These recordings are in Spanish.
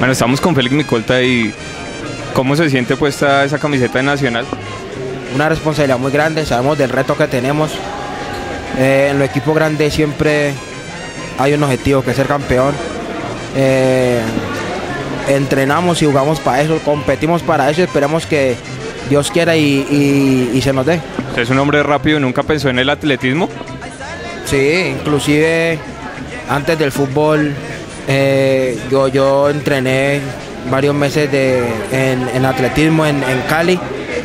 Bueno, estamos con Félix Micolta y ¿cómo se siente puesta esa camiseta de Nacional? Una responsabilidad muy grande, sabemos del reto que tenemos. En los equipos grandes siempre hay un objetivo, que es ser campeón. Entrenamos y jugamos para eso, competimos para eso, esperemos que Dios quiera y se nos dé. ¿Usted es un hombre rápido, nunca pensó en el atletismo? Sí, inclusive antes del fútbol yo entrené varios meses en atletismo en Cali,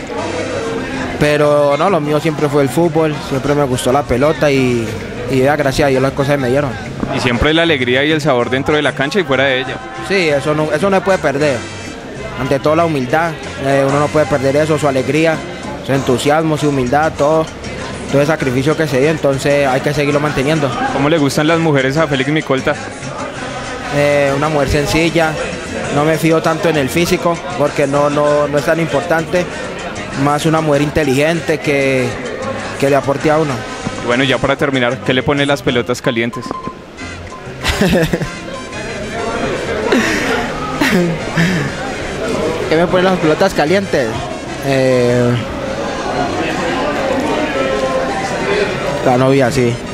pero no, lo mío siempre fue el fútbol, siempre me gustó la pelota y ya, gracias a Dios las cosas me dieron. Y siempre la alegría y el sabor dentro de la cancha y fuera de ella. Sí, eso no se puede perder. Ante todo la humildad, uno no puede perder eso, su alegría, su entusiasmo, su humildad, todo el sacrificio que se dio, entonces hay que seguirlo manteniendo. ¿Cómo le gustan las mujeres a Félix Micolta? Una mujer sencilla, no me fío tanto en el físico porque no es tan importante, más una mujer inteligente que le aporte a uno. Bueno, ya para terminar, ¿qué le pone las pelotas calientes? ¿Qué me ponen las pelotas calientes? La novia, sí.